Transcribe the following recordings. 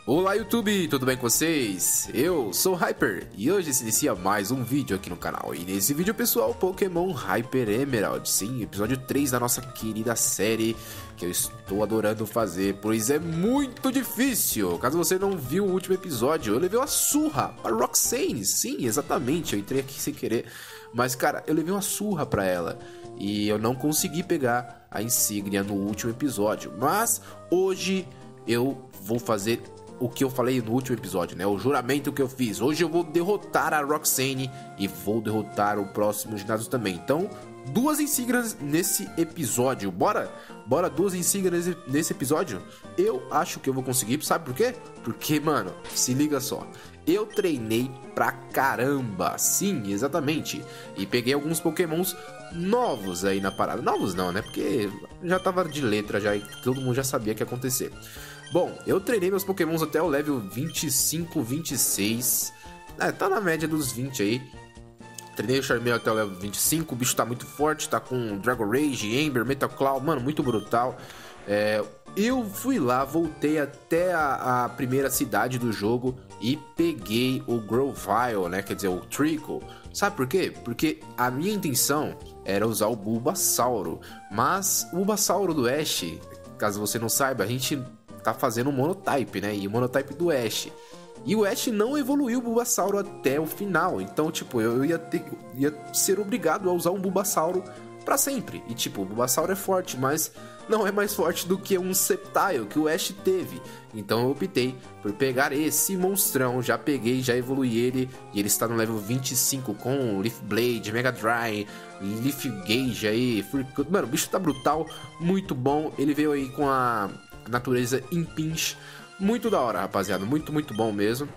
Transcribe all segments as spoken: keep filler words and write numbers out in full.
Olá YouTube, tudo bem com vocês? Eu sou o Hyper e hoje se inicia mais um vídeo aqui no canal. E nesse vídeo, pessoal, Pokémon Hyper Emerald, sim, episódio três da nossa querida série, que eu estou adorando fazer, pois é muito difícil. Caso você não viu o último episódio, eu levei uma surra para Roxanne, sim, exatamente, eu entrei aqui sem querer. Mas cara, eu levei uma surra para ela e eu não consegui pegar a insígnia no último episódio. Mas hoje eu vou fazer o que eu falei no último episódio, né? O juramento que eu fiz. Hoje eu vou derrotar a Roxanne e vou derrotar o próximo ginásio também. Então, duas insígnias nesse episódio. Bora? Bora duas insígnias nesse episódio? Eu acho que eu vou conseguir. Sabe por quê? Porque, mano, se liga só. Eu treinei pra caramba. Sim, exatamente. E peguei alguns pokémons novos aí na parada. Novos não, né? Porque já tava de letra já e todo mundo já sabia que ia acontecer. Bom, eu treinei meus pokémons até o level vinte e cinco, vinte e seis. É, tá na média dos vinte aí. Treinei o Charmander até o level vinte e cinco. O bicho tá muito forte, tá com Dragon Rage, Ember, Metal Claw. Mano, muito brutal. É, eu fui lá, voltei até a, a primeira cidade do jogo e peguei o Grovyle, né? Quer dizer, o Trickle. Sabe por quê? Porque a minha intenção era usar o Bulbasauro. Mas o Bulbasauro do Ash, caso você não saiba, a gente tá fazendo um monotype, né? E o monotype do Ash. E o Ash não evoluiu o Bulbasauro até o final. Então, tipo, eu ia ter ia ser obrigado a usar um Bulbasauro pra sempre. E, tipo, o Bulbasauro é forte, mas não é mais forte do que um Sceptile que o Ash teve. Então eu optei por pegar esse monstrão. Já peguei, já evoluí ele. E ele está no level vinte e cinco com Leaf Blade, Mega Dry, Leaf Gauge aí. Mano, o bicho tá brutal, muito bom. Ele veio aí com a natureza Impinch. Muito da hora, rapaziada. Muito, muito bom mesmo.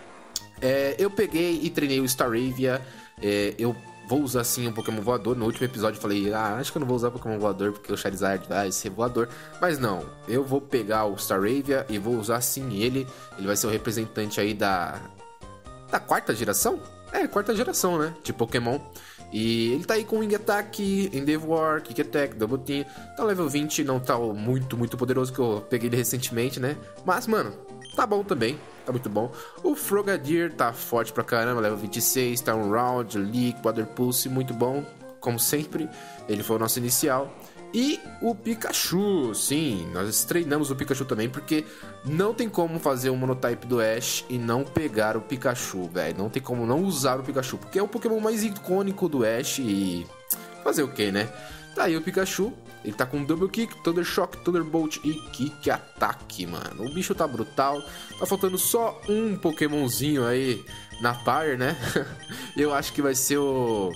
É, eu peguei e treinei o Staravia. É, eu vou usar sim um Pokémon voador. No último episódio eu falei, ah, acho que eu não vou usar Pokémon voador porque o Charizard vai ser voador. Mas não, eu vou pegar o Staravia e vou usar sim ele. Ele vai ser o representante aí da... Da quarta geração? É, quarta geração, né? De Pokémon. E ele tá aí com Wing Attack, Endeavor, Kick Attack, Double Team. Tá level vinte, não tá muito, muito poderoso, que eu peguei ele recentemente, né? Mas, mano, tá bom também, tá muito bom. O Frogadier tá forte pra caramba, level vinte e seis, tá um Round, Leak, Water Pulse, muito bom, como sempre. Ele foi o nosso inicial. E o Pikachu, sim, nós treinamos o Pikachu também, porque não tem como fazer um monotype do Ash e não pegar o Pikachu, velho. Não tem como não usar o Pikachu, porque é o Pokémon mais icônico do Ash e... fazer o que, né? Tá aí o Pikachu, ele tá com Double Kick, Thunder Shock, Thunderbolt e Kick Attack, mano. O bicho tá brutal, tá faltando só um Pokémonzinho aí na par, né? Eu acho que vai ser o...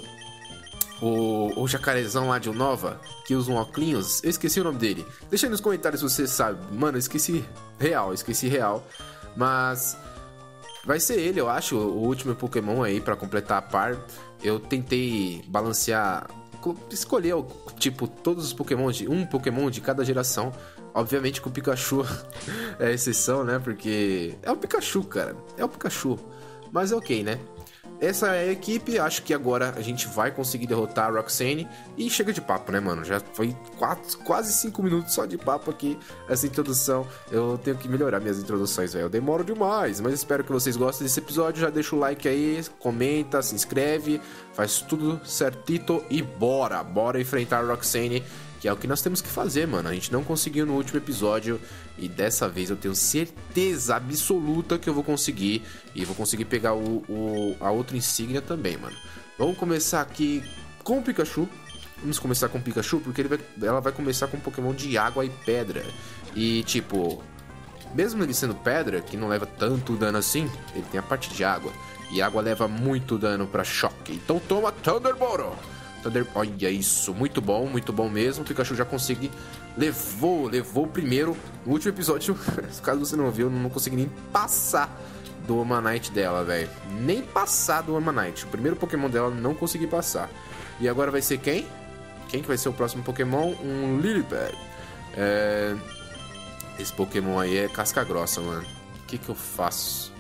O, o jacarezão lá de Unova, que usa um óculos, eu esqueci o nome dele. Deixa aí nos comentários se você sabe. Mano, eu esqueci real, eu esqueci real. Mas vai ser ele, eu acho, o último Pokémon aí pra completar a par. Eu tentei balancear, escolher, tipo, todos os Pokémon, de um Pokémon de cada geração. Obviamente que o Pikachu é a exceção, né? Porque é o Pikachu, cara, é o Pikachu. Mas é ok, né? Essa é a equipe, acho que agora a gente vai conseguir derrotar a Roxanne. E chega de papo, né, mano? Já foi quatro, quase cinco minutos só de papo aqui, essa introdução. Eu tenho que melhorar minhas introduções, velho. Eu demoro demais, mas espero que vocês gostem desse episódio. Já deixa o like aí, comenta, se inscreve, faz tudo certito e bora! Bora enfrentar a Roxanne, que é o que nós temos que fazer, mano. A gente não conseguiu no último episódio e dessa vez eu tenho certeza absoluta que eu vou conseguir. E vou conseguir pegar o, o, a outra insígnia também, mano. Vamos começar aqui com o Pikachu. Vamos começar com o Pikachu porque ele vai, ela vai começar com um Pokémon de água e pedra. E tipo, mesmo ele sendo pedra, que não leva tanto dano assim, ele tem a parte de água. E água leva muito dano pra choque. Então toma Thunderbolt! Thunder... Olha isso, muito bom, muito bom mesmo. O Pikachu já consegui. Levou, levou o primeiro. No último episódio, caso você não viu, eu não consegui nem passar do Omanite dela, velho. Nem passar do Omanite. O primeiro Pokémon dela não consegui passar. E agora vai ser quem? Quem que vai ser o próximo Pokémon? Um Lilipad. É... Esse Pokémon aí é casca grossa, mano. O que que eu faço?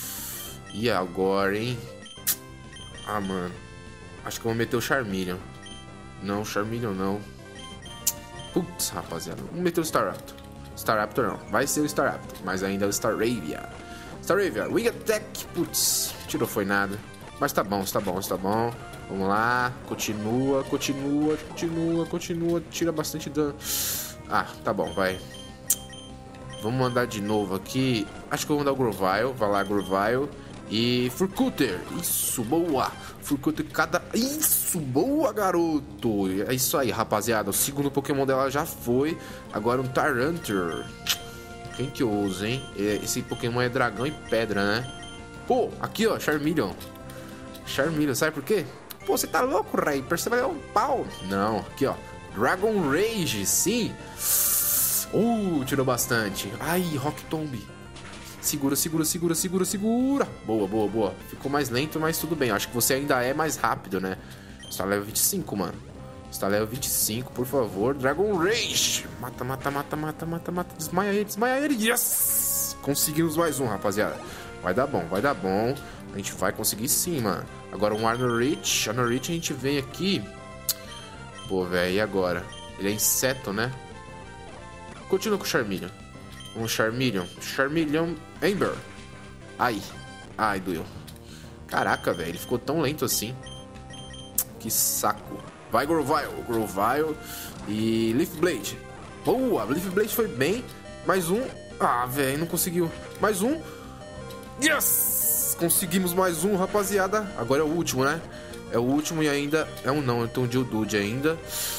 E agora, hein? Ah, mano. Acho que eu vou meter o Charmeleon. Não, Charmeleon não. Putz, rapaziada. Vamos meter o Staraptor. Staraptor não. Vai ser o Staraptor, mas ainda é o Staravia. Staravia, Wing Attack. Putz, tirou foi nada. Mas tá bom, tá bom, tá bom. Vamos lá, continua, continua, continua, continua. Tira bastante dano. Ah, tá bom, vai. Vamos mandar de novo aqui. Acho que eu vou mandar o Grovyle. Vai lá, Grovyle. E Furcutter. Isso, boa. Furcutter cada... Isso, boa, garoto. É isso aí, rapaziada. O segundo Pokémon dela já foi. Agora um Tyranitar. Quem que eu uso, hein? Esse Pokémon é dragão e pedra, né? Pô, aqui, ó, Charmeleon. Charmeleon, sabe por quê? Pô, você tá louco, Hyper? Você vai dar um pau. Não, aqui, ó. Dragon Rage, sim. Uh, tirou bastante. Ai, Rock Tomb. Segura, segura, segura, segura, segura. Boa, boa, boa. Ficou mais lento, mas tudo bem. Acho que você ainda é mais rápido, né? Você tá level vinte e cinco, mano. Você tá level vinte e cinco, por favor. Dragon Rage. Mata, mata, mata, mata, mata, mata. Desmaia ele, desmaia ele. Yes! Conseguimos mais um, rapaziada. Vai dar bom, vai dar bom. A gente vai conseguir sim, mano. Agora um Arnorich. Arnorich a gente vem aqui. Pô, velho, e agora? Ele é inseto, né? Continua com o Charmeleon. Um Charmeleon. Charmeleon Ember. Ai. Ai, doeu. Caraca, velho. Ele ficou tão lento assim. Que saco. Vai, Grovyle. Grovyle. E Leaf Blade. Boa. Leaf Blade foi bem. Mais um. Ah, velho. Não conseguiu. Mais um. Yes! Conseguimos mais um, rapaziada. Agora é o último, né? É o último e ainda... É um não. Então Geodude ainda.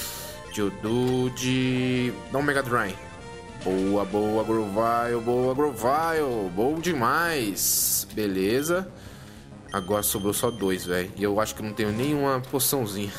Geodude... Dá um Mega Drain. Boa, boa, Grovyle, boa, Grovyle. Bom demais. Beleza. Agora sobrou só dois, velho. E eu acho que não tenho nenhuma poçãozinha.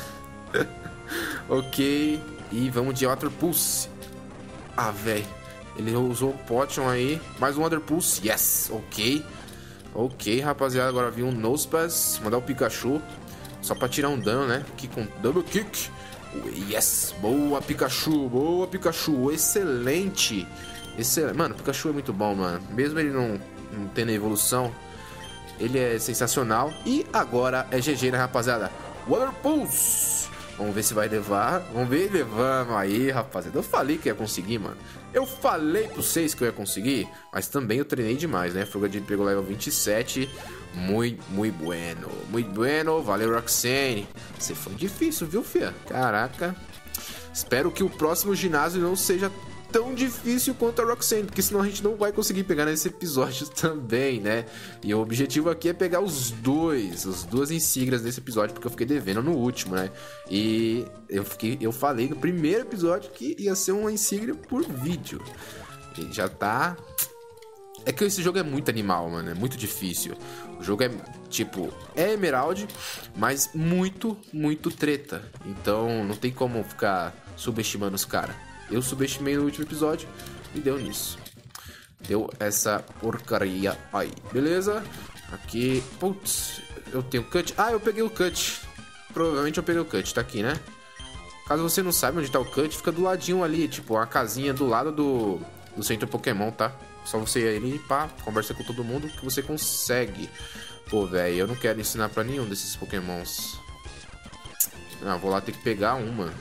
Ok. E vamos de Water Pulse. Ah, velho. Ele usou o Potion aí. Mais um Water Pulse. Yes. Ok. Ok, rapaziada. Agora vi um Nosepass. Mandar o Pikachu. Só pra tirar um dano, né? Aqui com Double Kick. Yes, boa Pikachu, boa Pikachu, excelente, excelente. Mano, o Pikachu é muito bom, mano. Mesmo ele não, não tendo evolução, ele é sensacional. E agora é G G, né, rapaziada? Water Pulse. Vamos ver se vai levar. Vamos ver, levamos aí, rapaziada. Eu falei que ia conseguir, mano. Eu falei pra vocês que eu ia conseguir, mas também eu treinei demais, né? Frogadier pegou level vinte e sete. Muito, muito bueno. Muito bueno. Valeu, Roxane. Você foi difícil, viu, fia? Caraca. Espero que o próximo ginásio não seja tão difícil quanto a Roxane, porque senão a gente não vai conseguir pegar nesse episódio também, né? E o objetivo aqui é pegar os dois, as duas insígnias desse episódio, porque eu fiquei devendo no último, né? E eu, fiquei, eu falei no primeiro episódio que ia ser uma insígnia por vídeo. E já tá... É que esse jogo é muito animal, mano. É muito difícil. O jogo é, tipo, é Emerald, mas muito, muito treta. Então, não tem como ficar subestimando os caras. Eu subestimei no último episódio e deu nisso. Deu essa porcaria aí. Beleza? Aqui... Putz, eu tenho cut. Ah, eu peguei o cut. Provavelmente eu peguei o cut. Tá aqui, né? Caso você não saiba onde tá o cut, fica do ladinho ali. Tipo, a casinha do lado do, do centro Pokémon, tá? Só você ir ali, pá, conversa com todo mundo que você consegue. Pô, velho, eu não quero ensinar pra nenhum desses Pokémons. Não, vou lá ter que pegar um, mano.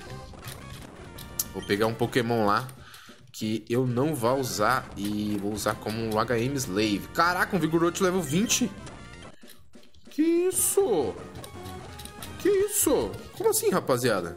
Vou pegar um Pokémon lá que eu não vou usar e vou usar como um H M Slave. Caraca, um Vigoroth level vinte? Que isso? Que isso? Como assim, rapaziada?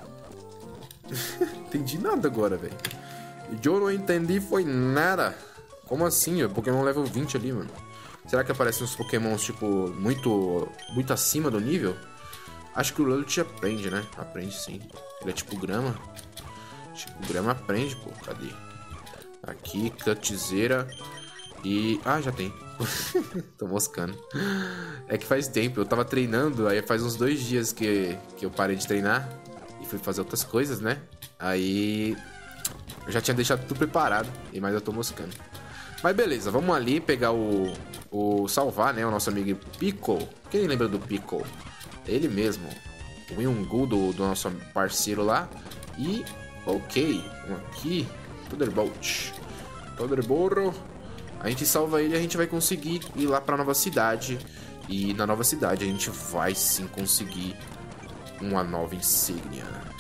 Entendi nada agora, velho. Eu não entendi foi nada. Como assim? O Pokémon level vinte ali, mano. Será que aparecem uns Pokémons, tipo, muito muito acima do nível? Acho que o Lullet aprende, né? Aprende sim. Ele é tipo grama. Tipo, grama aprende, pô. Cadê? Aqui, cutzeira. E... Ah, já tem. Tô moscando. É que faz tempo. Eu tava treinando, aí faz uns dois dias que, que eu parei de treinar. E fui fazer outras coisas, né? Aí... Eu já tinha deixado tudo preparado, mas eu tô moscando. Mas beleza, vamos ali pegar o... O salvar, né? O nosso amigo Pico. Quem lembra do Pico? Ele mesmo. O Yungu do, do nosso parceiro lá. E... Ok. Um aqui. Thunderbolt. Thunderbolt. A gente salva ele e a gente vai conseguir ir lá pra nova cidade. E na nova cidade a gente vai sim conseguir uma nova insígnia.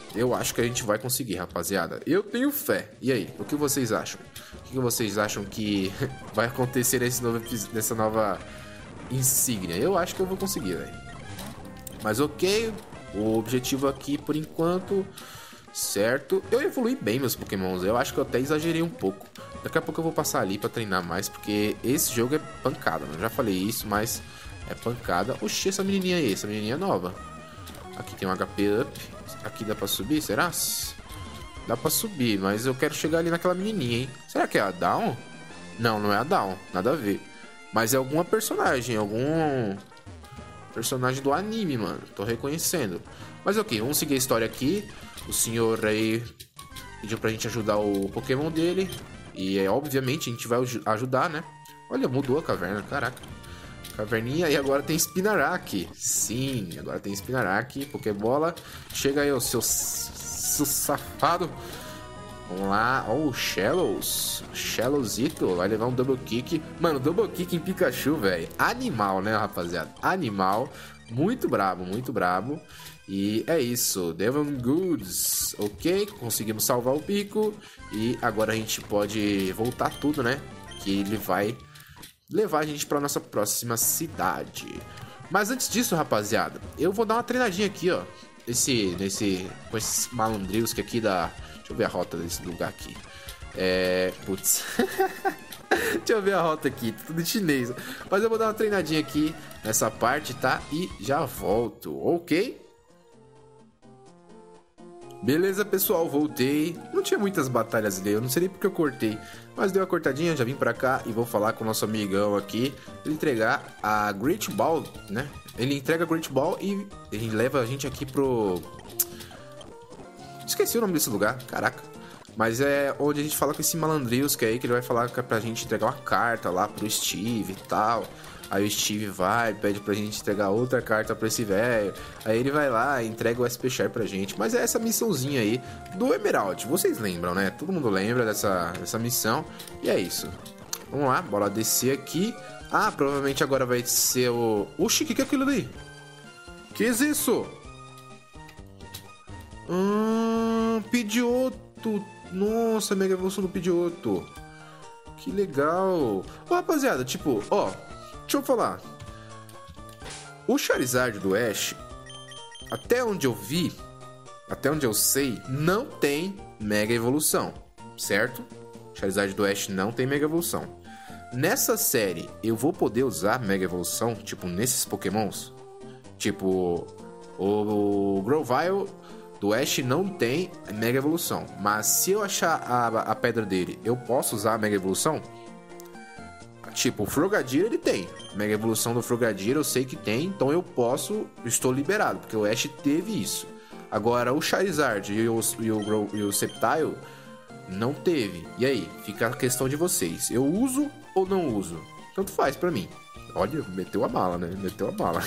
eu acho que a gente vai conseguir, rapaziada. Eu tenho fé. E aí, o que vocês acham? O que vocês acham que vai acontecer nesse novo, nessa nova insígnia? Eu acho que eu vou conseguir, velho. Mas ok, o objetivo aqui, por enquanto, certo. Eu evolui bem meus pokémons, eu acho que eu até exagerei um pouco. Daqui a pouco eu vou passar ali pra treinar mais, porque esse jogo é pancada, né? Eu já falei isso, mas é pancada. Oxi, essa menininha aí, essa menininha é nova. Aqui tem um H P up. Aqui dá pra subir, será? Dá pra subir, mas eu quero chegar ali naquela menininha, hein? Será que é a Dawn? Não, não é a Dawn, nada a ver. Mas é alguma personagem, algum personagem do anime, mano. Tô reconhecendo. Mas ok, vamos seguir a história aqui. O senhor aí pediu pra gente ajudar o Pokémon dele. E é, obviamente a gente vai ajudar, né? Olha, mudou a caverna, caraca. Caverninha, e agora tem Spinarak. Sim, agora tem Spinarak. Pokébola. Chega aí, o seu, seu safado. Vamos lá. Ó, oh, o Shallows. Shallowzito. Vai levar um Double Kick. Mano, Double Kick em Pikachu, velho. Animal, né, rapaziada? Animal. Muito brabo, muito brabo. E é isso. Devon Goods. Ok, conseguimos salvar o Pico. E agora a gente pode voltar tudo, né? Que ele vai levar a gente para nossa próxima cidade. Mas antes disso, rapaziada, eu vou dar uma treinadinha aqui, ó. Esse, nesse, com esses malandrilhos que aqui da... Deixa eu ver a rota desse lugar aqui. É... Putz. Deixa eu ver a rota aqui, tudo em chinês. Mas eu vou dar uma treinadinha aqui nessa parte, tá? E já volto, ok? Beleza, pessoal, voltei. Não tinha muitas batalhas ali, eu não sei nem porque eu cortei. Mas deu uma cortadinha, já vim pra cá e vou falar com o nosso amigão aqui. Ele entregar a Great Ball, né? Ele entrega a Great Ball e ele leva a gente aqui pro... Esqueci o nome desse lugar, caraca. Mas é onde a gente fala com esse malandrios, que é aí que ele vai falar pra gente entregar uma carta lá pro Steve e tal. Aí o Steve vai, pede pra gente entregar outra carta pra esse velho. Aí ele vai lá e entrega o S P Share pra gente. Mas é essa missãozinha aí do Emerald. Vocês lembram, né? Todo mundo lembra dessa, dessa missão. E é isso. Vamos lá, bora descer aqui. Ah, provavelmente agora vai ser o... Oxi, o que, que é aquilo ali? Que é isso? Hum, Pidgeotto. Nossa, Mega Evolução do Pidgeotto. Que legal. Ô, rapaziada, tipo, ó... Deixa eu falar. O Charizard do Ash, até onde eu vi, até onde eu sei, não tem Mega Evolução, certo? Charizard do Ash não tem Mega Evolução. Nessa série, eu vou poder usar Mega Evolução, tipo, nesses Pokémons? Tipo, o Grovyle do Ash não tem Mega Evolução. Mas se eu achar a, a pedra dele, eu posso usar a Mega Evolução? Tipo, o Frogadier ele tem. Mega Evolução do Frogadier eu sei que tem, então eu posso, estou liberado, porque o Ash teve isso. Agora, o Charizard e o, e o, e o Sceptile não teve. E aí, fica a questão de vocês. Eu uso ou não uso? Tanto faz pra mim. Olha, meteu a bala, né? Meteu a bala.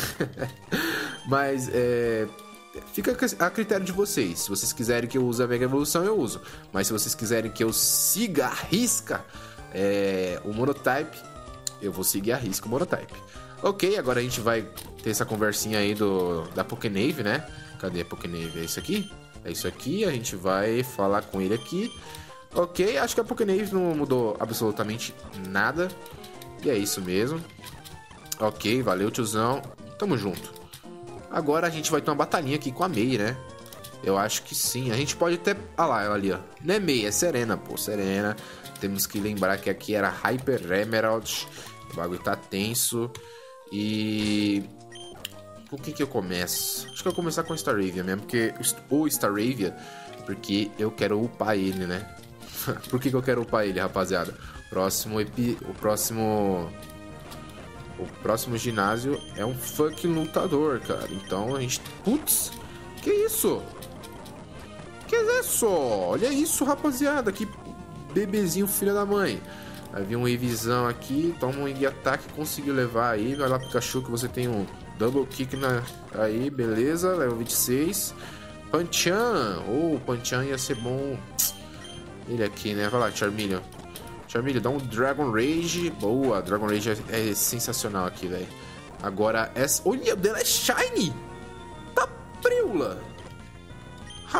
Mas, é... fica a critério de vocês. Se vocês quiserem que eu use a Mega Evolução, eu uso. Mas se vocês quiserem que eu siga a risca é, o Monotype, eu vou seguir a risca o Monotype. Ok, agora a gente vai ter essa conversinha aí do, da Pokénave, né? Cadê a Pokénave? É isso aqui? É isso aqui, a gente vai falar com ele aqui. Ok, acho que a Pokénave não mudou absolutamente nada. E é isso mesmo. Ok, valeu, tiozão. Tamo junto. Agora a gente vai ter uma batalhinha aqui com a May, né? Eu acho que sim. A gente pode até... Ah lá, ela ali, ó. Não é May, é Serena, pô. Serena. Temos que lembrar que aqui era Hyper Emerald. O bagulho tá tenso. E... com o que que eu começo? Acho que eu vou começar com o Staravia mesmo. Porque... o Staravia... porque eu quero upar ele, né? Por que que eu quero upar ele, rapaziada? Próximo epi... O próximo... O próximo ginásio é um fucking lutador, cara. Então a gente... Putz! Que isso? Que é isso? Olha isso, rapaziada. Que bebezinho filha da mãe. Havia um revisão aqui. Toma um Ig ataque. Conseguiu levar aí. Vai lá, Pikachu, que você tem um double kick na... aí, beleza. Level vinte e seis. Panchan. Oh, Panchan ia ser bom. Ele aqui, né? Vai lá, Charmeleon. Charmeleon, dá um Dragon Rage. Boa, Dragon Rage é, é sensacional aqui, velho. Agora, essa... olha, o dela é Shiny. Tá preula. Rapaz,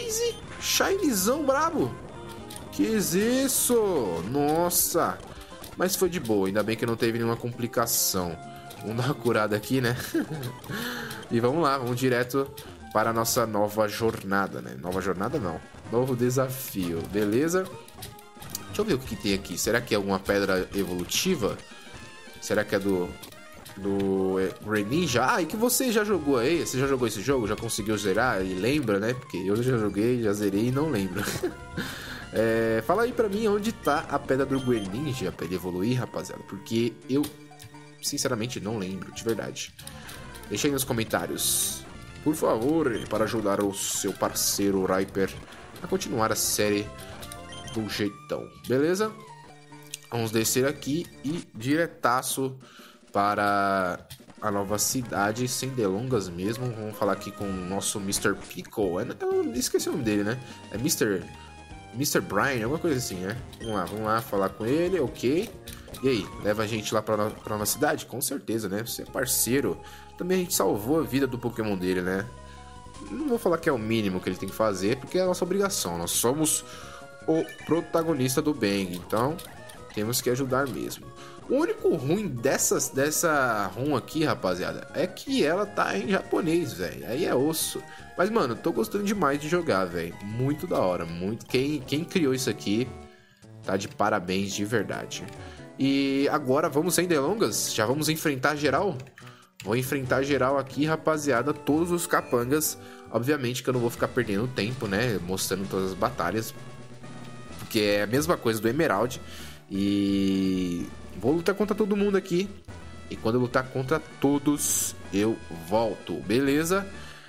Blaze, Shinezão brabo. Que isso? Nossa. Mas foi de boa, ainda bem que não teve nenhuma complicação. Vamos dar uma curada aqui, né? E vamos lá, vamos direto para a nossa nova jornada, né? Nova jornada não, novo desafio, beleza? Deixa eu ver o que, que tem aqui. Será que é alguma pedra evolutiva? Será que é do... do Greninja? Ah, e que você já jogou aí? Você já jogou esse jogo? Já conseguiu zerar e lembra, né? Porque eu já joguei, já zerei e não lembro. É, fala aí pra mim onde tá a pedra do Greninja pra ele evoluir, rapaziada. Porque eu, sinceramente, não lembro, de verdade. Deixa aí nos comentários, por favor, para ajudar o seu parceiro Hyper a continuar a série do jeitão, beleza? Vamos descer aqui e diretaço para a nova cidade, sem delongas mesmo. Vamos falar aqui com o nosso mister Pickle. Eu esqueci o nome dele, né? É mister mister Brian, alguma coisa assim, né? Vamos lá, vamos lá falar com ele, ok. E aí, leva a gente lá pra, pra nossa cidade? Com certeza, né? Você é parceiro. Também a gente salvou a vida do Pokémon dele, né? Não vou falar que é o mínimo que ele tem que fazer, porque é a nossa obrigação. Nós somos o protagonista do Bang, então temos que ajudar mesmo. O único ruim dessas, dessa ROM aqui, rapaziada, é que ela tá em japonês, velho. Aí é osso. Mas, mano, tô gostando demais de jogar, velho. Muito da hora, muito. Quem, quem criou isso aqui tá de parabéns de verdade. E agora vamos sem delongas? Já vamos enfrentar geral? Vou enfrentar geral aqui, rapaziada, todos os capangas. Obviamente que eu não vou ficar perdendo tempo, né? Mostrando todas as batalhas, porque é a mesma coisa do Emerald. E vou lutar contra todo mundo aqui. E quando eu lutar contra todos, eu volto, beleza?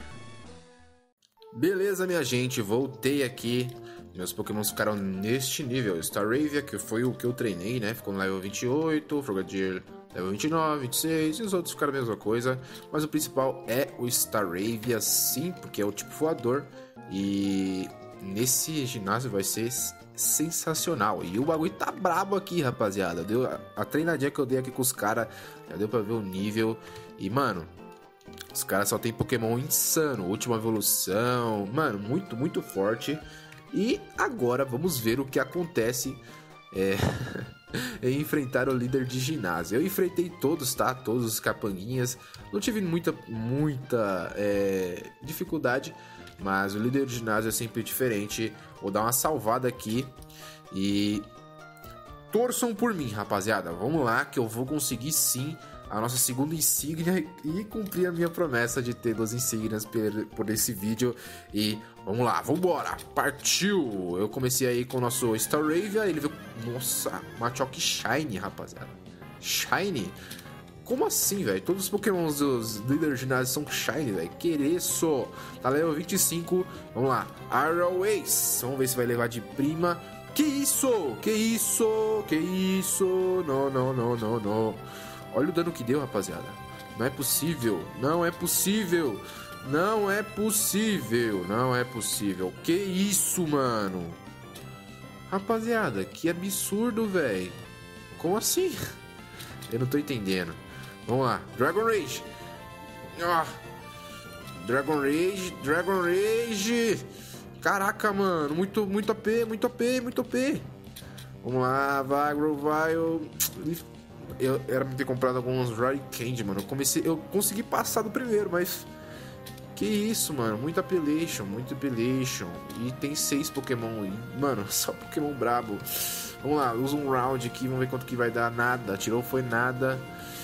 Beleza, minha gente, voltei aqui. Meus Pokémons ficaram neste nível. Staravia, que foi o que eu treinei, né? Ficou no level vinte e oito, Frogadier level vinte e nove, vinte e seis, e os outros ficaram a mesma coisa. Mas o principal é o Staravia, sim, porque é o tipo voador. E nesse ginásio vai ser sensacional. E o bagulho tá brabo aqui, rapaziada. Deu a, a treinadinha que eu dei aqui com os caras, já deu pra ver o nível. E, mano, os caras só tem Pokémon insano. Última evolução, mano, muito, muito forte. E agora vamos ver o que acontece é, em enfrentar o líder de ginásio. Eu enfrentei todos, tá? Todos os capanguinhas. Não tive muita, muita é, dificuldade, mas o líder de ginásio é sempre diferente. Vou dar uma salvada aqui e torçam por mim, rapaziada. Vamos lá que eu vou conseguir sim a nossa segunda insígnia e cumprir a minha promessa de ter duas insígnias por, por esse vídeo. E vamos lá, vambora, partiu! Eu comecei aí com o nosso Staravia, ele veio... Nossa, Machoke Shine, rapaziada. Shine? Como assim, velho? Todos os Pokémons dos líderes de ginásio são Shine, velho. Que isso! Tá level vinte e cinco, vamos lá. Arroways, vamos ver se vai levar de prima. Que isso? Que isso? Que isso? Não, não, não, não, não. Olha o dano que deu, rapaziada. Não é possível. Não é possível. Não é possível. Não é possível. Que isso, mano? Rapaziada, que absurdo, velho. Como assim? Eu não tô entendendo. Vamos lá. Dragon Rage. Ah. Dragon Rage. Dragon Rage. Caraca, mano. Muito, muito A P. Muito A P. Muito A P. Vamos lá. Vai, vai. Eu... Eu era pra ter comprado alguns Rare Candy, mano. Eu comecei, eu consegui passar do primeiro, mas que isso, mano. Muito apelation, muito apelation. E tem seis Pokémon. E, mano, só Pokémon brabo. Vamos lá, usa um round aqui, vamos ver quanto que vai dar. Nada, tirou foi nada.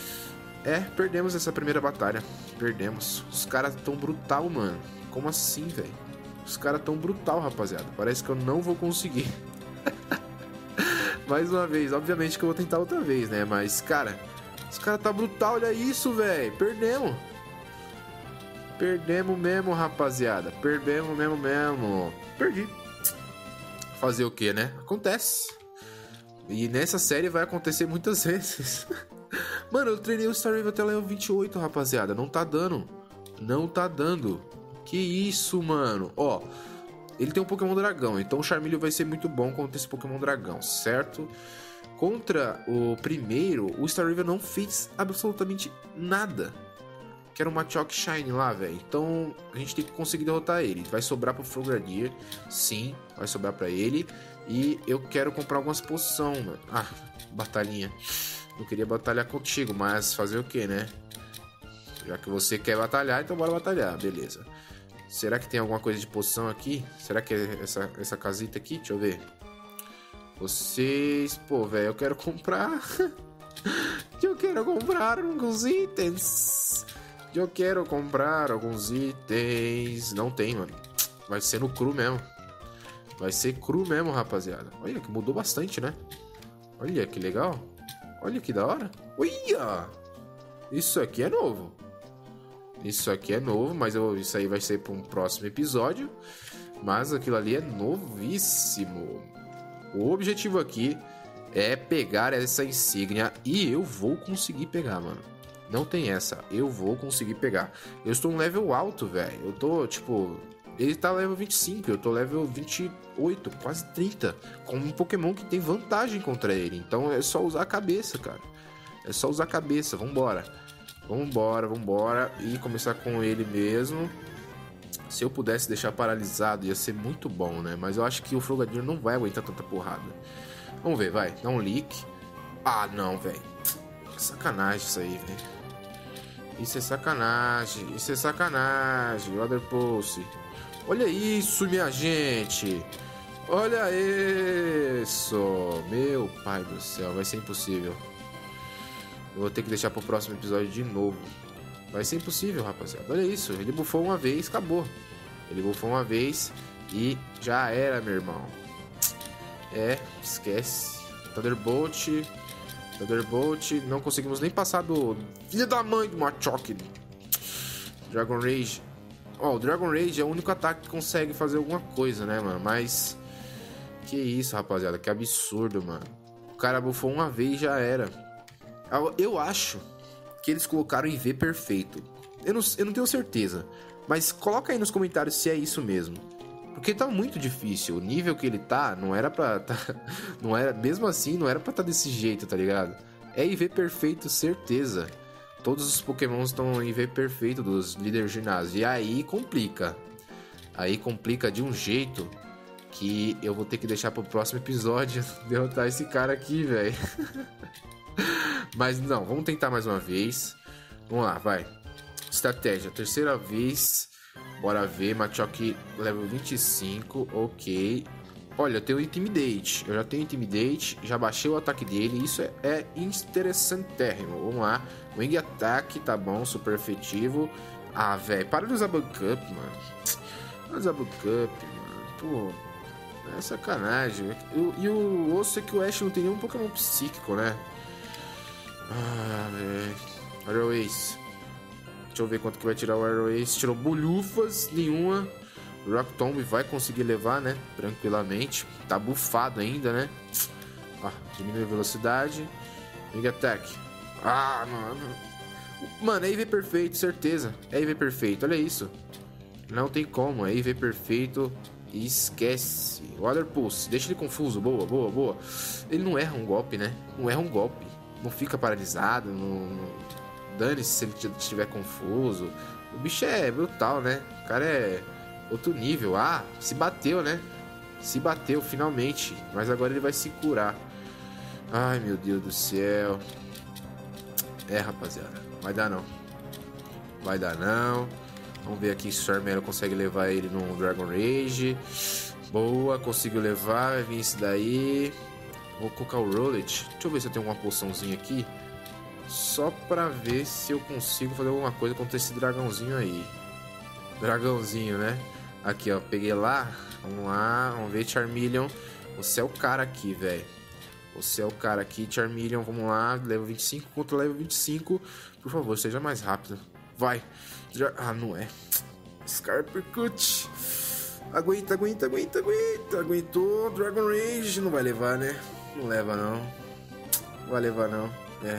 É, perdemos essa primeira batalha. Perdemos. Os caras tão brutal, mano. Como assim, velho? Os caras tão brutal, rapaziada. Parece que eu não vou conseguir. Mais uma vez, obviamente que eu vou tentar outra vez, né? Mas, cara, os caras tá brutal, olha isso, velho. Perdemos. Perdemos mesmo, rapaziada. Perdemos mesmo, mesmo. Perdi. Fazer o que, né? Acontece. E nessa série vai acontecer muitas vezes. Mano, eu treinei o Staravia até level vinte e oito, rapaziada. Não tá dando. Não tá dando. Que isso, mano. Ó... Ele tem um Pokémon Dragão, então o Charmeleon vai ser muito bom contra esse Pokémon Dragão, certo? Contra o primeiro, o Staravia não fez absolutamente nada. quero uma Machoke Shine lá, velho. Então, a gente tem que conseguir derrotar ele. Vai sobrar pro Frogadier. Sim, vai sobrar pra ele. E eu quero comprar algumas poções, mano. Ah, batalhinha. Eu queria batalhar contigo, mas fazer o que, né? Já que você quer batalhar, então bora batalhar. Beleza. Será que tem alguma coisa de poção aqui? Será que é essa, essa casita aqui? Deixa eu ver. Vocês... Pô, velho, eu quero comprar... eu quero comprar alguns itens. Eu quero comprar alguns itens. Não tem, mano. Vai ser no cru mesmo. Vai ser cru mesmo, rapaziada. Olha que mudou bastante, né? Olha que legal. Olha que da hora. Olha! Isso aqui é novo. Isso aqui é novo, mas eu, isso aí vai ser para um próximo episódio. Mas aquilo ali é novíssimo. O objetivo aqui é pegar essa insígnia e eu vou conseguir pegar, mano. Não tem essa. Eu vou conseguir pegar. Eu estou um level alto, velho. Eu tô, tipo... Ele tá level vinte e cinco, eu tô level vinte e oito, quase trinta. Com um Pokémon que tem vantagem contra ele. Então é só usar a cabeça, cara. É só usar a cabeça, vambora. Vambora, vambora. E começar com ele mesmo. Se eu pudesse deixar paralisado, ia ser muito bom, né? Mas eu acho que o Frogadier não vai aguentar tanta porrada. Vamos ver, vai. Dá um leak. Ah, não, velho. Sacanagem isso aí, velho. Isso é sacanagem. Isso é sacanagem. Other Pulse. Olha isso, minha gente. Olha isso. Meu pai do céu. Vai ser impossível. Eu vou ter que deixar pro próximo episódio de novo. Vai ser impossível, rapaziada. Olha isso. Ele bufou uma vez, acabou. Ele bufou uma vez e já era, meu irmão. É, esquece. Thunderbolt. Thunderbolt. Não conseguimos nem passar do... Filha da mãe do Machoke. Dragon Rage. Ó, oh, o Dragon Rage é o único ataque que consegue fazer alguma coisa, né, mano? Mas... Que isso, rapaziada. Que absurdo, mano. O cara bufou uma vez e já era. Eu acho que eles colocaram I V perfeito. Eu não, eu não tenho certeza. Mas coloca aí nos comentários se é isso mesmo. Porque tá muito difícil. O nível que ele tá, não era pra... Tá, não era, mesmo assim, não era pra tá desse jeito, tá ligado? É I V perfeito, certeza. Todos os Pokémons estão em I V perfeito dos líderes ginásio. E aí complica. Aí complica de um jeito que eu vou ter que deixar pro próximo episódio derrotar esse cara aqui, velho. Mas não, vamos tentar mais uma vez. Vamos lá, vai. Estratégia, terceira vez. Bora ver, Machoke level vinte e cinco, ok. Olha, eu tenho Intimidate. Eu já tenho Intimidate, já baixei o ataque dele. Isso é, é interessantérrimo. Vamos lá. Wing Attack, tá bom, super efetivo. Ah, velho, para de usar Bug Up, mano. Para de usar Bug Up, mano. Pô, é sacanagem. E o osso é que o Ash não tem nenhum Pokémon psíquico, né? Ah, velho. Aero Ace. Deixa eu ver quanto que vai tirar o Aero Ace. Tirou bolhufas, nenhuma. O Rock Tomb vai conseguir levar, né? Tranquilamente. Tá bufado ainda, né? Ah, diminui a velocidade. Big Attack. Ah, mano. Mano, é I V perfeito, certeza. É I V perfeito, olha isso. Não tem como, é I V perfeito. E esquece. O Other Pulse, deixa ele confuso. Boa, boa, boa. Ele não erra um golpe, né? Não erra um golpe. Não fica paralisado. Não... Dane-se se ele estiver confuso. O bicho é brutal, né? O cara é outro nível. Ah, se bateu, né? Se bateu, finalmente. Mas agora ele vai se curar. Ai, meu Deus do céu. É, rapaziada. Vai dar não. Vai dar não. Vamos ver aqui se o Charmeleon consegue levar ele no Dragon Rage. Boa, conseguiu levar. Vai vir esse daí. Vou colocar o Rowlet. Deixa eu ver se eu tenho uma poçãozinha aqui. Só pra ver se eu consigo fazer alguma coisa contra esse dragãozinho aí. Dragãozinho, né? Aqui, ó. Peguei lá. Vamos lá. Vamos ver, Charmeleon. Você é o cara aqui, velho. Você é o cara aqui, Charmeleon. Vamos lá. Level vinte e cinco contra level vinte e cinco. Por favor, seja mais rápido. Vai. Ah, não é. Scarpercut. Aguenta, aguenta, aguenta, aguenta. Aguentou. Dragon Rage. Não vai levar, né? Não leva, não. Não vai levar, não. É.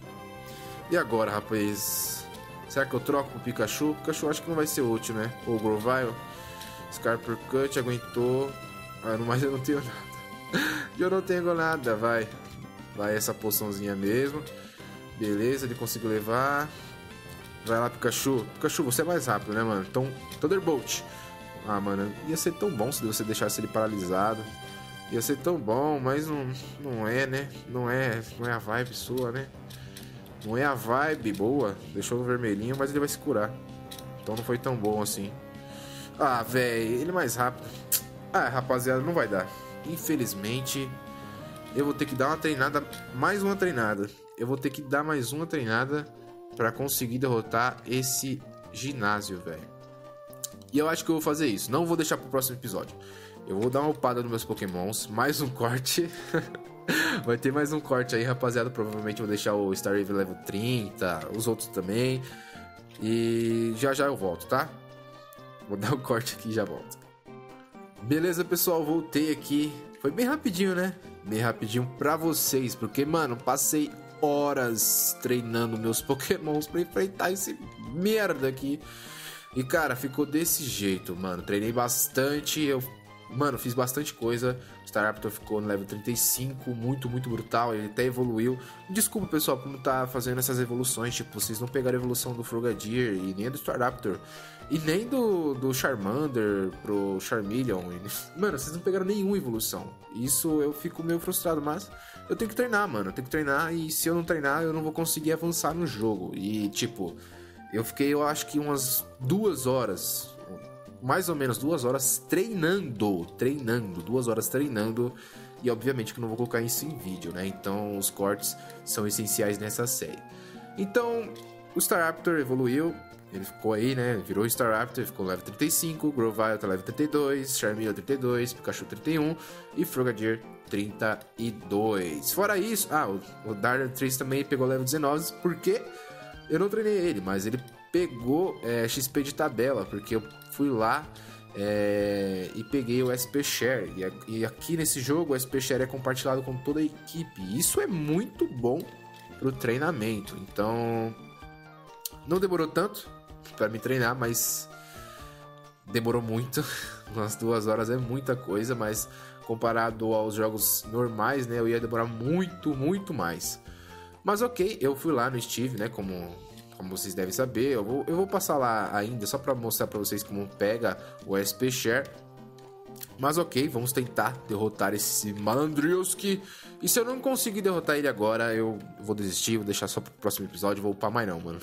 E agora, rapaz? Será que eu troco pro Pikachu? O Pikachu acho que não vai ser útil, né? Ou o Grovyle. Scarpercut aguentou. Ah, mas eu não tenho nada. Eu não tenho nada, vai. Vai essa poçãozinha mesmo. Beleza, ele conseguiu levar. Vai lá, Pikachu. Pikachu, você é mais rápido, né, mano? Então, Thunderbolt. Ah, mano, ia ser tão bom se você deixasse ele paralisado. Ia ser tão bom, mas não, não é, né? Não é, não é a vibe sua, né? Não é a vibe boa. Deixou o vermelhinho, mas ele vai se curar. Então não foi tão bom assim. Ah, velho, ele é mais rápido. Ah, rapaziada, não vai dar. Infelizmente, eu vou ter que dar uma treinada, mais uma treinada. Eu vou ter que dar mais uma treinada pra conseguir derrotar esse ginásio, velho. E eu acho que eu vou fazer isso. Não vou deixar pro próximo episódio. Eu vou dar uma upada nos meus pokémons. Mais um corte. Vai ter mais um corte aí, rapaziada. Provavelmente eu vou deixar o Starave level trinta. Os outros também. E já já eu volto, tá? Vou dar um corte aqui e já volto. Beleza, pessoal. Voltei aqui. Foi bem rapidinho, né? Bem rapidinho pra vocês. Porque, mano, passei horas treinando meus pokémons pra enfrentar esse merda aqui. E, cara, ficou desse jeito, mano. Treinei bastante. Eu... Mano, fiz bastante coisa. O Staraptor ficou no level trinta e cinco, muito, muito brutal. Ele até evoluiu. Desculpa, pessoal, por não estar fazendo essas evoluções. Tipo, vocês não pegaram a evolução do Frogadier e nem a do Staraptor. E nem do, do Charmander pro Charmeleon. Mano, vocês não pegaram nenhuma evolução. Isso eu fico meio frustrado, mas eu tenho que treinar, mano. Eu tenho que treinar e se eu não treinar, eu não vou conseguir avançar no jogo. E, tipo, eu fiquei, eu acho que umas duas horas... mais ou menos duas horas treinando, treinando, duas horas treinando, e obviamente que eu não vou colocar isso em vídeo, né? Então os cortes são essenciais nessa série. Então o Staraptor evoluiu, ele ficou aí, né? Virou Staraptor, ficou level trinta e cinco, Grovyle tá level trinta e dois, Charmeleon trinta e dois, Pikachu trinta e um e Frogadier trinta e dois. Fora isso, ah, o, o Darkrai também pegou level dezenove, porque eu não treinei ele, mas ele pegou é, X P de tabela, porque eu fui lá é, e peguei o S P Share. E, e aqui nesse jogo o S P Share é compartilhado com toda a equipe. Isso é muito bom pro treinamento. Então, não demorou tanto para me treinar, mas demorou muito. Umas duas horas é muita coisa, mas comparado aos jogos normais, né, eu ia demorar muito, muito mais. Mas ok, eu fui lá no Steve, né, como... Como vocês devem saber, eu vou, eu vou passar lá ainda só pra mostrar pra vocês como pega o S P Share. Mas ok, vamos tentar derrotar esse Malandrilski. E se eu não conseguir derrotar ele agora, eu vou desistir, vou deixar só pro próximo episódio. Vou upar mais não, mano.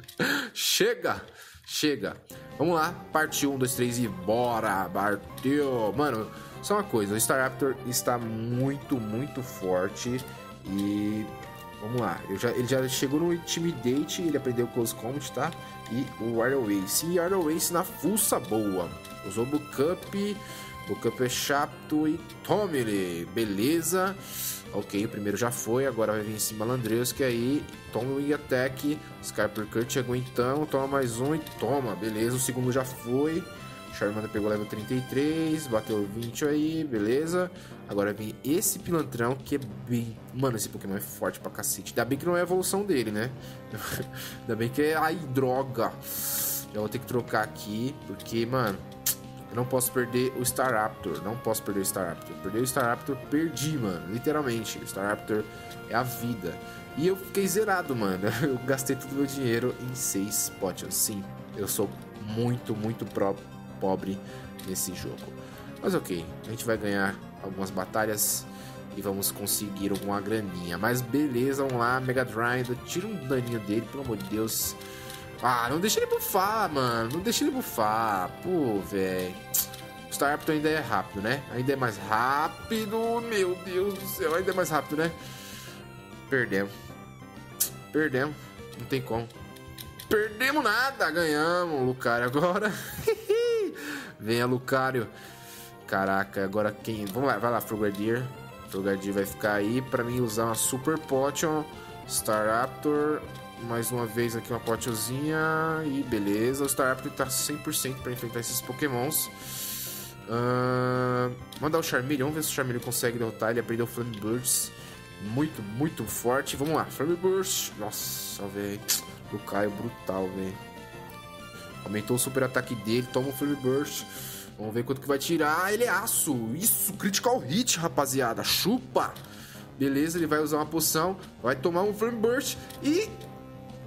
Chega! Chega! Vamos lá, parte um, dois, três e bora! Bateu! Mano, só uma coisa, o Staraptor está muito, muito forte. E... vamos lá, eu já, ele já chegou no Intimidate, ele aprendeu Close Combat, tá? E o Aerial Ace. E Aerial Ace na fuça boa. Usou o Buckup, Buckup é chato e tome ele. Beleza. Ok, o primeiro já foi, agora vai vir em cima Malandrilski aí. Toma o Wing Attack. Skyper Cut aguentando, toma mais um e toma. Beleza, o segundo já foi. Charmander pegou level trinta e três, bateu vinte aí, beleza. Agora vem esse pilantrão que é bem... Mano, esse Pokémon é forte pra cacete. Ainda bem que não é a evolução dele, né? Ainda bem que é... Ai, droga. Já vou ter que trocar aqui, porque, mano... eu não posso perder o Staraptor. Não posso perder o Staraptor. Perder o Staraptor, perdi, mano. Literalmente. O Staraptor é a vida. E eu fiquei zerado, mano. Eu gastei todo o meu dinheiro em seis potions. Sim, eu sou muito, muito pró... pobre nesse jogo. Mas ok, a gente vai ganhar algumas batalhas e vamos conseguir alguma graninha. Mas beleza, vamos lá, Mega Drive, tira um daninho dele, pelo amor de Deus. Ah, não deixa ele bufar, mano. Não deixa ele bufar. Pô, velho. O Staraptor ainda é rápido, né? Ainda é mais rápido. Meu Deus do céu, ainda é mais rápido, né? Perdemos. Perdemos. Não tem como. Perdemos nada, ganhamos. Lucario agora. Venha, Lucario. Caraca, agora quem... vamos lá, vai lá, Frogadier. Frogadier vai ficar aí pra mim usar uma Super Potion. Staraptor. Mais uma vez aqui uma potionzinha. E beleza, o Staraptor tá cem por cento pra enfrentar esses Pokémons. Uh, mandar o Charmeleon, vamos ver se o Charmeleon consegue derrotar. Ele aprendeu o Flame Burst. Muito, muito forte. Vamos lá, Flame Burst. Nossa, velho. O Caio brutal, velho. Aumentou o super ataque dele. Toma o Flame Burst. Vamos ver quanto que vai tirar. Ah, ele é aço. Isso, Critical Hit, rapaziada. Chupa. Beleza, ele vai usar uma poção. Vai tomar um Flame Burst. E...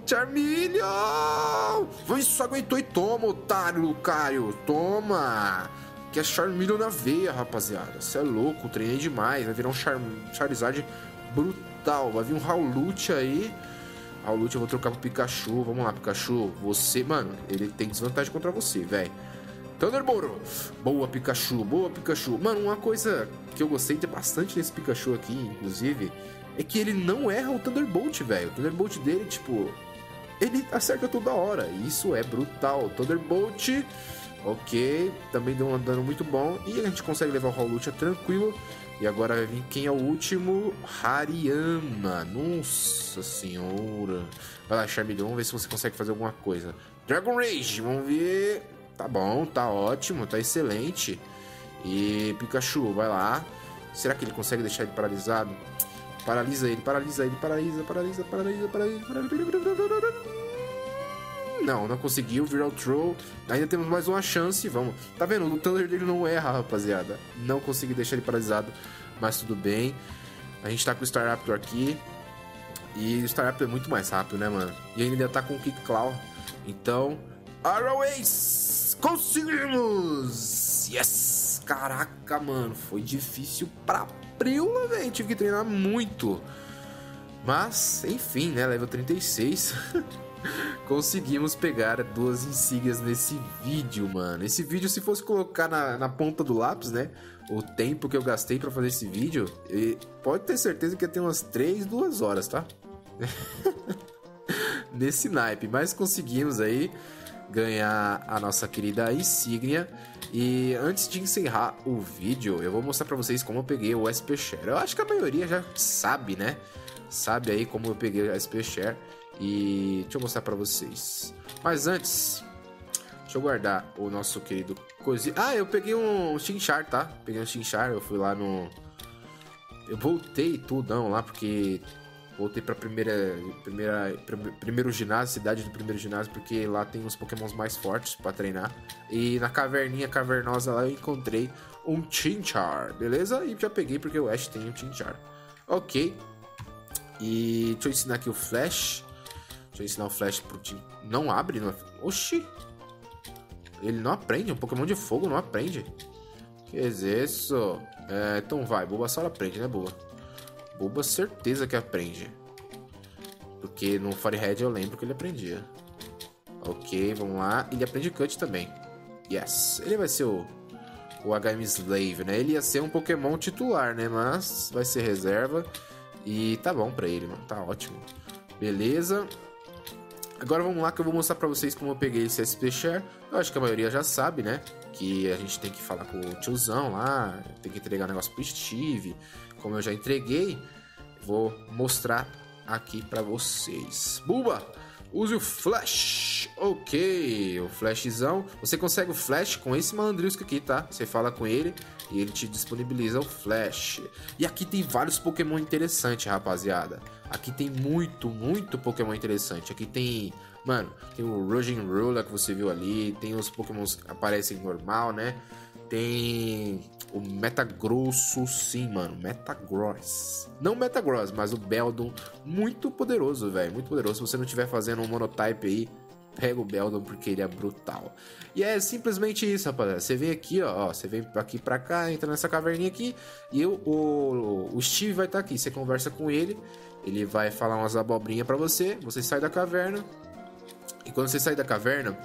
Charmeleon! Isso, aguentou e toma, otário Lucario. Toma! Que é Charmeleon na veia, rapaziada. Você é louco, treinei demais. Vai virar um Char Charizard brutal. Vai vir um Howlute aí. Howlute eu vou trocar pro Pikachu. Vamos lá, Pikachu. Você, mano, ele tem desvantagem contra você, velho. Thunderbolt. Boa, Pikachu. Boa, Pikachu. Mano, uma coisa que eu gostei de bastante desse Pikachu aqui, inclusive, é que ele não erra o Thunderbolt, velho. O Thunderbolt dele, tipo, ele acerta toda hora. Isso é brutal. Thunderbolt, ok. Também deu um dano muito bom. E a gente consegue levar o Howlute tranquilo. E agora vai vir quem é o último? Hariyama. Nossa senhora. Vai lá, Charmeleon. Vamos ver se você consegue fazer alguma coisa. Dragon Rage. Vamos ver. Tá bom, tá ótimo, tá excelente. E Pikachu, vai lá. Será que ele consegue deixar ele paralisado? Paralisa ele, paralisa ele, paralisa, paralisa, paralisa, paralisa, paralisa. Não, não conseguiu, virar o Troll. Ainda temos mais uma chance, vamos. Tá vendo? O Thunder dele não erra, rapaziada. Não consegui deixar ele paralisado, mas tudo bem. A gente tá com o Staraptor aqui. E o Staraptor é muito mais rápido, né, mano? E ainda tá com o Kick Claw. Então, Arrow Ace! Conseguimos! Yes! Caraca, mano, foi difícil pra preula, velho. Tive que treinar muito. Mas, enfim, né? Level trinta e seis. Conseguimos pegar duas insígnias nesse vídeo, mano. Esse vídeo, se fosse colocar na, na ponta do lápis, né? O tempo que eu gastei pra fazer esse vídeo, pode ter certeza que ia ter umas três, duas horas, tá? Nesse naipe. Mas conseguimos aí ganhar a nossa querida insígnia. E antes de encerrar o vídeo, eu vou mostrar pra vocês como eu peguei o S P Share. Eu acho que a maioria já sabe, né? Sabe aí como eu peguei o S P Share. E deixa eu mostrar pra vocês. Mas antes, deixa eu guardar o nosso querido coisinha. Ah, eu peguei um Chinchar, tá? Peguei um Chinchar, eu fui lá no... Eu voltei tudão lá, porque... Voltei pra primeira, primeira, primeiro ginásio, cidade do primeiro ginásio, porque lá tem uns pokémons mais fortes pra treinar. E na caverninha cavernosa lá eu encontrei um Chinchar, beleza? E já peguei porque o Ash tem um Chinchar. Ok. E deixa eu ensinar aqui o Flash. Deixa eu ensinar o Flash pro time. Não abre? Não... Oxi! Ele não aprende, um pokémon de fogo não aprende. Que é isso? É, então vai, Bulbasaur aprende, né, Bulba? Bulba, certeza que aprende. Porque no Firehead eu lembro que ele aprendia. Ok, vamos lá. Ele aprende Cut também. Yes. Ele vai ser o, o H M Slave, né? Ele ia ser um Pokémon titular, né? Mas vai ser reserva. E tá bom pra ele, mano. Tá ótimo. Beleza. Agora vamos lá que eu vou mostrar pra vocês como eu peguei esse S P Share. Eu acho que a maioria já sabe, né? Que a gente tem que falar com o tiozão lá. Tem que entregar negócio pro Steve. Como eu já entreguei, vou mostrar aqui pra vocês. Bulba, use o Flash. Ok, o Flashzão. Você consegue o Flash com esse malandrisco aqui, tá? Você fala com ele e ele te disponibiliza o Flash. E aqui tem vários Pokémon interessantes, rapaziada. Aqui tem muito, muito Pokémon interessante. Aqui tem, mano, tem o Raging Roller que você viu ali. Tem os Pokémons que aparecem normal, né? Tem o Metagrosso, sim, mano, Metagross. Não Metagross, mas o Beldum, muito poderoso, velho, muito poderoso. Se você não estiver fazendo um monotype aí, pega o Beldum porque ele é brutal. E é simplesmente isso, rapaziada. Você vem aqui, ó, ó, você vem aqui pra cá, entra nessa caverninha aqui, e eu, o, o Steve vai estar aqui. Você conversa com ele, ele vai falar umas abobrinhas pra você, você sai da caverna, e quando você sai da caverna,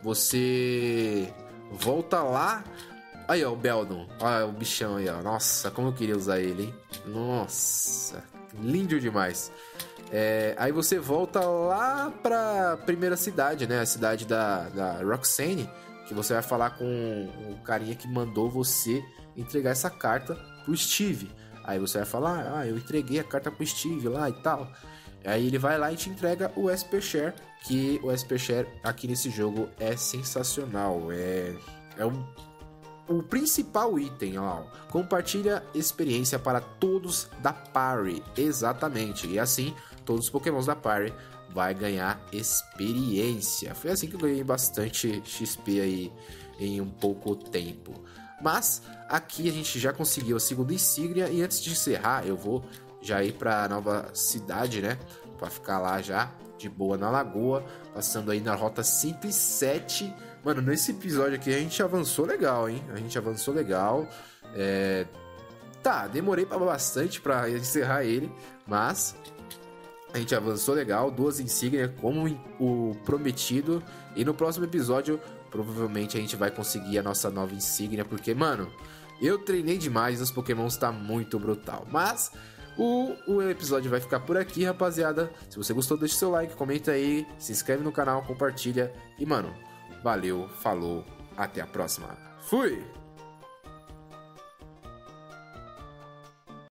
você volta lá. Aí, ó, o Beldum. Olha o bichão aí, ó. Nossa, como eu queria usar ele, hein? Nossa, lindo demais. É, aí você volta lá pra primeira cidade, né? A cidade da, da Roxanne, que você vai falar com o carinha que mandou você entregar essa carta pro Steve. Aí você vai falar, ah, eu entreguei a carta pro Steve lá e tal. Aí ele vai lá e te entrega o S P Share, que o S P Share aqui nesse jogo é sensacional. É, é um... O principal item, ó, compartilha experiência para todos da party, exatamente, e assim todos os pokémons da party vai ganhar experiência. Foi assim que eu ganhei bastante X P aí em um pouco tempo. Mas aqui a gente já conseguiu a segunda insígnia e antes de encerrar eu vou já ir para a nova cidade, né, pra ficar lá já de boa na lagoa, passando aí na rota cento e sete. Mano, nesse episódio aqui a gente avançou legal, hein? A gente avançou legal. É... Tá, demorei bastante pra encerrar ele, mas a gente avançou legal. Duas insígnias como o prometido. E no próximo episódio, provavelmente a gente vai conseguir a nossa nova insígnia, porque, mano, eu treinei demais, os Pokémons tá muito brutal. Mas o, o episódio vai ficar por aqui, rapaziada. Se você gostou, deixa seu like, comenta aí, se inscreve no canal, compartilha. E, mano, valeu, falou, até a próxima. Fui!